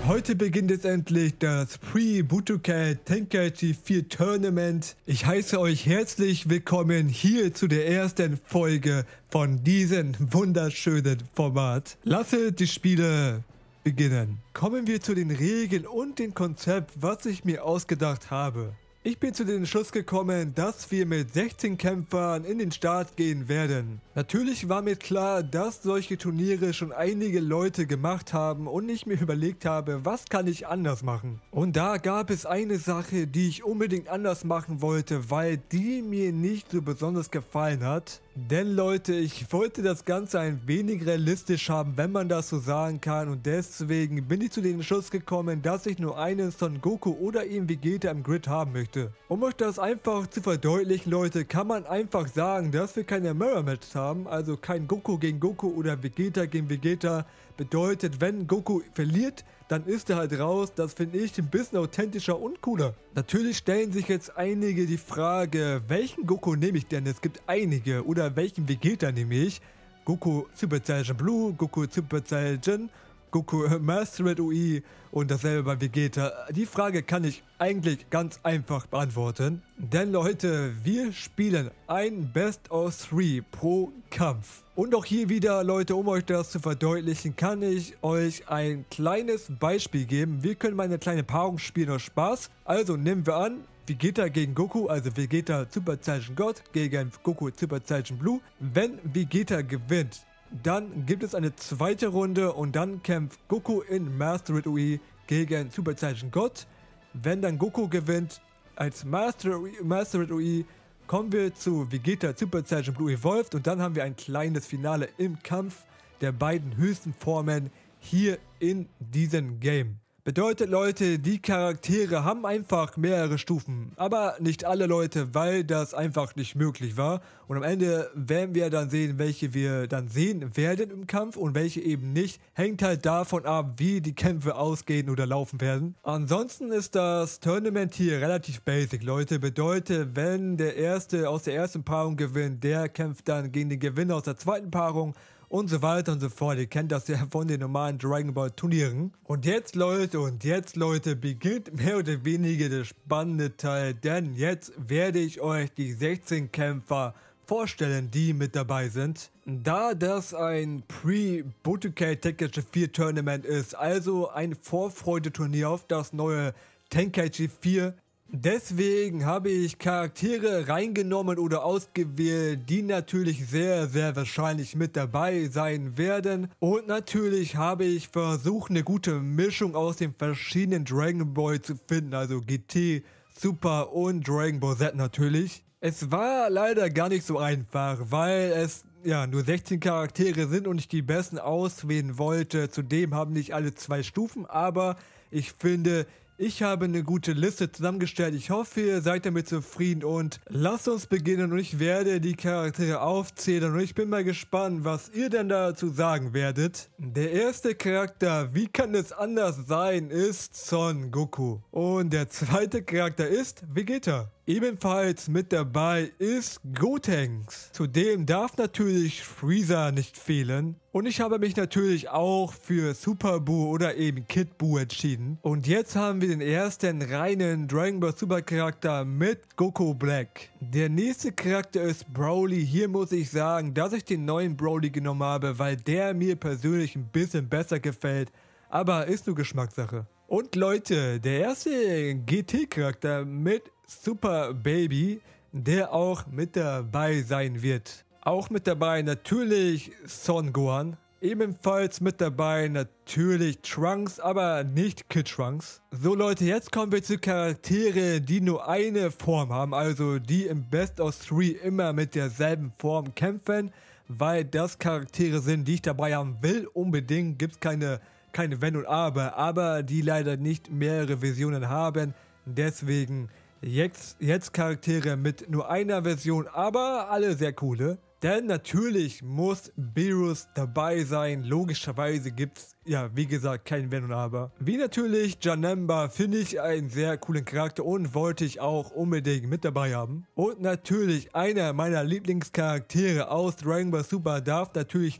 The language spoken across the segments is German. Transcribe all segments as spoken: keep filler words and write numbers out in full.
Heute beginnt jetzt endlich das Pre-Budokai Tenkaichi vier Tournament. Ich heiße euch herzlich willkommen hier zu der ersten Folge von diesem wunderschönen Format. Lasse die Spiele beginnen. Kommen wir zu den Regeln und dem Konzept, was ich mir ausgedacht habe. Ich bin zu dem Schluss gekommen, dass wir mit sechzehn Kämpfern in den Start gehen werden. Natürlich war mir klar, dass solche Turniere schon einige Leute gemacht haben und ich mir überlegt habe, was kann ich anders machen. Und da gab es eine Sache, die ich unbedingt anders machen wollte, weil die mir nicht so besonders gefallen hat. Denn Leute, ich wollte das Ganze ein wenig realistisch haben, wenn man das so sagen kann, und deswegen bin ich zu dem Schluss gekommen, dass ich nur einen Son Goku oder eben Vegeta im Grid haben möchte. Um euch das einfach zu verdeutlichen, Leute, kann man einfach sagen, dass wir keine Mirror Matches haben, also kein Goku gegen Goku oder Vegeta gegen Vegeta. Bedeutet, wenn Goku verliert, dann ist er halt raus. Das finde ich ein bisschen authentischer und cooler. Natürlich stellen sich jetzt einige die Frage, welchen Goku nehme ich denn? Es gibt einige. Oder welchen Vegeta nehme ich? Goku Super Saiyan Blue, Goku Super Saiyan, Goku Mastered U I und dasselbe bei Vegeta. Die Frage kann ich eigentlich ganz einfach beantworten. Denn Leute, wir spielen ein Best of drei pro Kampf. Und auch hier wieder, Leute, um euch das zu verdeutlichen, kann ich euch ein kleines Beispiel geben. Wir können mal eine kleine Paarung spielen aus Spaß. Also nehmen wir an, Vegeta gegen Goku, also Vegeta Super Saiyan God gegen Goku Super Saiyan Blue. Wenn Vegeta gewinnt, dann gibt es eine zweite Runde und dann kämpft Goku in Mastered U I gegen Super Saiyan God. Wenn dann Goku gewinnt als Master, Mastered U I, kommen wir zu Vegeta Super Saiyan Blue Evolved und dann haben wir ein kleines Finale im Kampf der beiden höchsten Formen hier in diesem Game. Bedeutet, Leute, die Charaktere haben einfach mehrere Stufen, aber nicht alle Leute, weil das einfach nicht möglich war. Und am Ende werden wir dann sehen, welche wir dann sehen werden im Kampf und welche eben nicht. Hängt halt davon ab, wie die Kämpfe ausgehen oder laufen werden. Ansonsten ist das Tournament hier relativ basic, Leute. Bedeutet, wenn der Erste aus der ersten Paarung gewinnt, der kämpft dann gegen den Gewinner aus der zweiten Paarung. Und so weiter und so fort. Ihr kennt das ja von den normalen Dragon Ball Turnieren. Und jetzt, Leute, und jetzt, Leute, beginnt mehr oder weniger der spannende Teil. Denn jetzt werde ich euch die sechzehn Kämpfer vorstellen, die mit dabei sind. Da das ein Pre-Budokai Tenkaichi vier Tournament ist, also ein Vorfreude-Turnier auf das neue Tenkaichi vier, deswegen habe ich Charaktere reingenommen oder ausgewählt, die natürlich sehr, sehr wahrscheinlich mit dabei sein werden. Und natürlich habe ich versucht, eine gute Mischung aus den verschiedenen Dragon Ball zu finden, also G T, Super und Dragon Ball Z natürlich. Es war leider gar nicht so einfach, weil es ja nur sechzehn Charaktere sind und ich die besten auswählen wollte. Zudem haben nicht alle zwei Stufen, aber ich finde, ich habe eine gute Liste zusammengestellt. Ich hoffe, ihr seid damit zufrieden und lasst uns beginnen und ich werde die Charaktere aufzählen und ich bin mal gespannt, was ihr denn dazu sagen werdet. Der erste Charakter, wie kann es anders sein, ist Son Goku. Und der zweite Charakter ist Vegeta. Ebenfalls mit dabei ist Gotenks. Zudem darf natürlich Freezer nicht fehlen. Und ich habe mich natürlich auch für Super Buu oder eben Kid Buu entschieden. Und jetzt haben wir den ersten reinen Dragon Ball Super Charakter mit Goku Black. Der nächste Charakter ist Broly. Hier muss ich sagen, dass ich den neuen Broly genommen habe, weil der mir persönlich ein bisschen besser gefällt. Aber ist nur Geschmackssache. Und Leute, der erste G T-Charakter mit Super Baby, der auch mit dabei sein wird. Auch mit dabei natürlich Son Gohan. Ebenfalls mit dabei natürlich Trunks, aber nicht Kid Trunks. So Leute, jetzt kommen wir zu Charaktere, die nur eine Form haben, also die im Best of drei immer mit derselben Form kämpfen, weil das Charaktere sind, die ich dabei haben will. Unbedingt gibt es keine, keine Wenn und Aber, aber die leider nicht mehrere Versionen haben. Deswegen jetzt, jetzt Charaktere mit nur einer Version, aber alle sehr coole. Denn natürlich muss Beerus dabei sein. Logischerweise gibt es, ja, wie gesagt, kein Wenn und Aber. Wie natürlich Janemba finde ich einen sehr coolen Charakter und wollte ich auch unbedingt mit dabei haben. Und natürlich einer meiner Lieblingscharaktere aus Dragon Ball Super darf natürlich nicht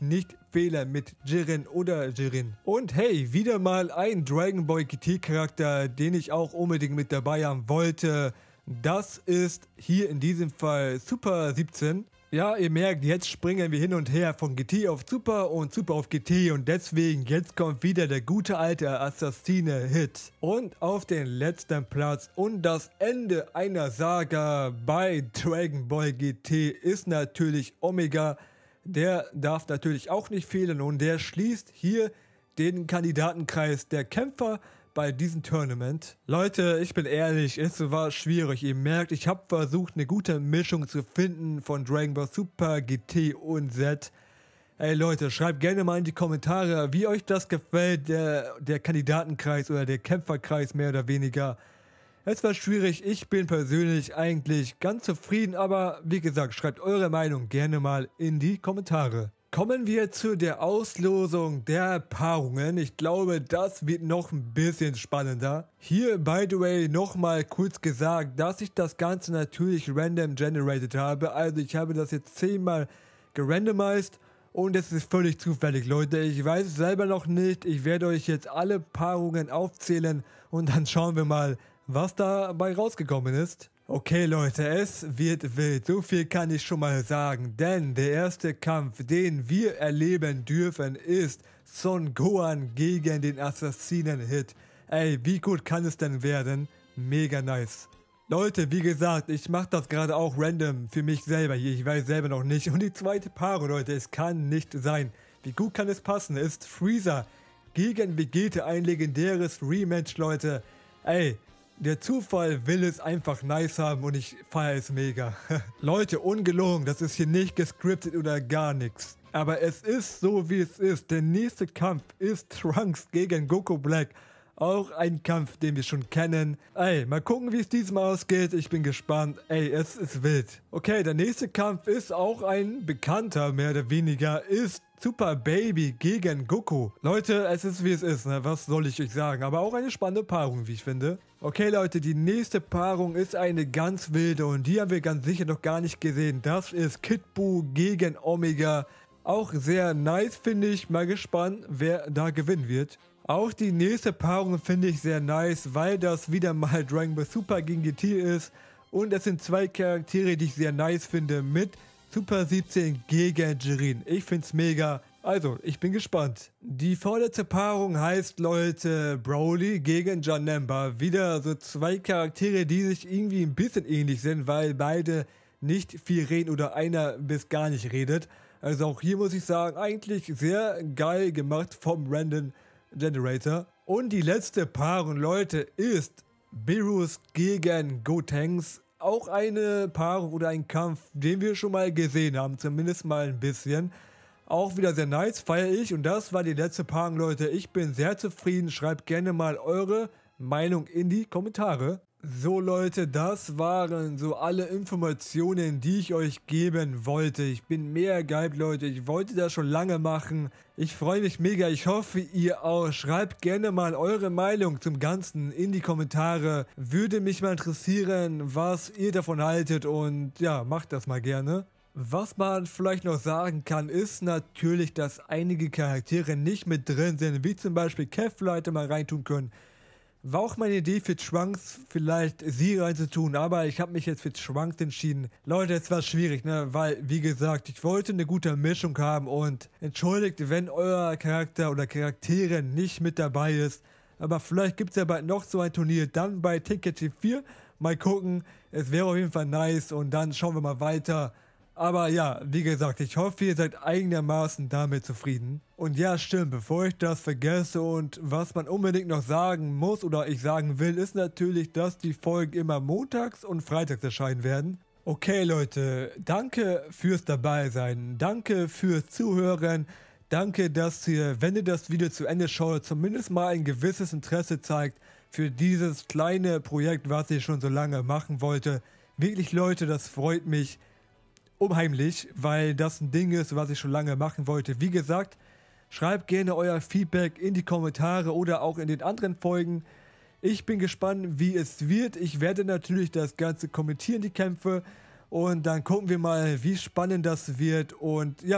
Kampffehler mit Jiren oder Jirin. Und hey, wieder mal ein Dragon Ball G T Charakter, den ich auch unbedingt mit dabei haben wollte. Das ist hier in diesem Fall Super siebzehn. Ja, ihr merkt, jetzt springen wir hin und her von G T auf Super und Super auf G T und deswegen jetzt kommt wieder der gute alte Assassine-Hit. Und auf den letzten Platz und das Ende einer Saga bei Dragon Ball G T ist natürlich Omega. Der darf natürlich auch nicht fehlen und der schließt hier den Kandidatenkreis der Kämpfer bei diesem Tournament. Leute, ich bin ehrlich, es war schwierig. Ihr merkt, ich habe versucht, eine gute Mischung zu finden von Dragon Ball Super, G T und Z. Ey Leute, schreibt gerne mal in die Kommentare, wie euch das gefällt, der, der Kandidatenkreis oder der Kämpferkreis mehr oder weniger. Es war schwierig, ich bin persönlich eigentlich ganz zufrieden, aber wie gesagt, schreibt eure Meinung gerne mal in die Kommentare. Kommen wir zu der Auslosung der Paarungen. Ich glaube, das wird noch ein bisschen spannender. Hier, by the way, nochmal kurz gesagt, dass ich das Ganze natürlich random generated habe. Also ich habe das jetzt zehnmal gerandomized und es ist völlig zufällig, Leute. Ich weiß es selber noch nicht. Ich werde euch jetzt alle Paarungen aufzählen und dann schauen wir mal, was dabei rausgekommen ist. Okay Leute, es wird wild, so viel kann ich schon mal sagen, denn der erste Kampf, den wir erleben dürfen, ist Son Gohan gegen den Assassinen-Hit. Ey, wie gut kann es denn werden? Mega nice. Leute, wie gesagt, ich mache das gerade auch random für mich selber hier, ich weiß selber noch nicht. Und die zweite Paarung, Leute, es kann nicht sein. Wie gut kann es passen? Ist Freezer gegen Vegeta, ein legendäres Rematch, Leute. Ey, der Zufall will es einfach nice haben und ich feiere es mega. Leute, ungelogen, das ist hier nicht gescriptet oder gar nichts. Aber es ist so, wie es ist. Der nächste Kampf ist Trunks gegen Goku Black. Auch ein Kampf, den wir schon kennen. Ey, mal gucken, wie es diesmal ausgeht. Ich bin gespannt. Ey, es ist wild. Okay, der nächste Kampf ist auch ein bekannter, mehr oder weniger, ist Super Baby gegen Goku. Leute, es ist wie es ist, ne? Was soll ich euch sagen? Aber auch eine spannende Paarung, wie ich finde. Okay, Leute, die nächste Paarung ist eine ganz wilde und die haben wir ganz sicher noch gar nicht gesehen. Das ist Kid Buu gegen Omega. Auch sehr nice, finde ich. Mal gespannt, wer da gewinnen wird. Auch die nächste Paarung finde ich sehr nice, weil das wieder mal Dragon Ball Super gegen G T ist. Und es sind zwei Charaktere, die ich sehr nice finde, mit Super siebzehn gegen Jirin. Ich finde es mega. Also, ich bin gespannt. Die vorletzte Paarung heißt, Leute, Broly gegen Janemba. Wieder so zwei Charaktere, die sich irgendwie ein bisschen ähnlich sind, weil beide nicht viel reden oder einer bis gar nicht redet. Also auch hier muss ich sagen, eigentlich sehr geil gemacht vom Random Generator. Und die letzte Paarung, Leute, ist Beerus gegen Gotenks. Auch eine Paarung oder ein Kampf, den wir schon mal gesehen haben, zumindest mal ein bisschen. Auch wieder sehr nice, feiere ich. Und das war die letzte Paarung, Leute. Ich bin sehr zufrieden. Schreibt gerne mal eure Meinung in die Kommentare. So Leute, das waren so alle Informationen, die ich euch geben wollte. Ich bin mega geil, Leute. Ich wollte das schon lange machen. Ich freue mich mega. Ich hoffe, ihr auch. Schreibt gerne mal eure Meinung zum Ganzen in die Kommentare. Würde mich mal interessieren, was ihr davon haltet. Und ja, macht das mal gerne. Was man vielleicht noch sagen kann, ist natürlich, dass einige Charaktere nicht mit drin sind. Wie zum Beispiel Kefla hätte mal reintun können. War auch meine Idee für Trunks, vielleicht sie reinzutun, aber ich habe mich jetzt für Trunks entschieden. Leute, es war schwierig, ne, weil, wie gesagt, ich wollte eine gute Mischung haben und entschuldigt, wenn euer Charakter oder Charaktere nicht mit dabei ist. Aber vielleicht gibt es ja bald noch so ein Turnier, dann bei Tenkaichi vier. Mal gucken, es wäre auf jeden Fall nice und dann schauen wir mal weiter. Aber ja, wie gesagt, ich hoffe, ihr seid einigermaßen damit zufrieden. Und ja, stimmt, bevor ich das vergesse und was man unbedingt noch sagen muss oder ich sagen will, ist natürlich, dass die Folgen immer montags und freitags erscheinen werden. Okay Leute, danke fürs Dabeisein, danke fürs Zuhören, danke, dass ihr, wenn ihr das Video zu Ende schaut, zumindest mal ein gewisses Interesse zeigt für dieses kleine Projekt, was ich schon so lange machen wollte. Wirklich Leute, das freut mich unheimlich, weil das ein Ding ist, was ich schon lange machen wollte. Wie gesagt, schreibt gerne euer Feedback in die Kommentare oder auch in den anderen Folgen. Ich bin gespannt, wie es wird. Ich werde natürlich das Ganze kommentieren, die Kämpfe. Und dann gucken wir mal, wie spannend das wird. Und ja,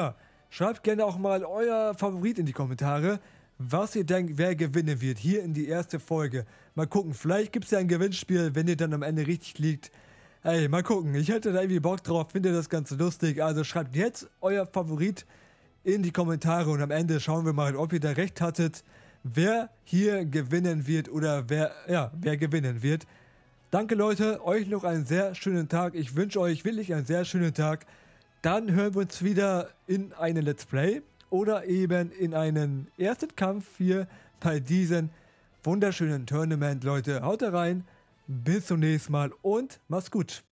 Schreibt gerne auch mal euer Favorit in die Kommentare, was ihr denkt, wer gewinnen wird, hier in die erste Folge. Mal gucken, vielleicht gibt es ja ein Gewinnspiel, wenn ihr dann am Ende richtig liegt. Ey, mal gucken, ich hätte da irgendwie Bock drauf, finde das ganz lustig. Also schreibt jetzt euer Favorit in die Kommentare und am Ende schauen wir mal, ob ihr da recht hattet, wer hier gewinnen wird oder wer, ja, wer gewinnen wird. Danke Leute, euch noch einen sehr schönen Tag. Ich wünsche euch wirklich einen sehr schönen Tag. Dann hören wir uns wieder in einem Let's Play oder eben in einen ersten Kampf hier bei diesem wunderschönen Tournament. Leute, haut rein, bis zum nächsten Mal und macht's gut.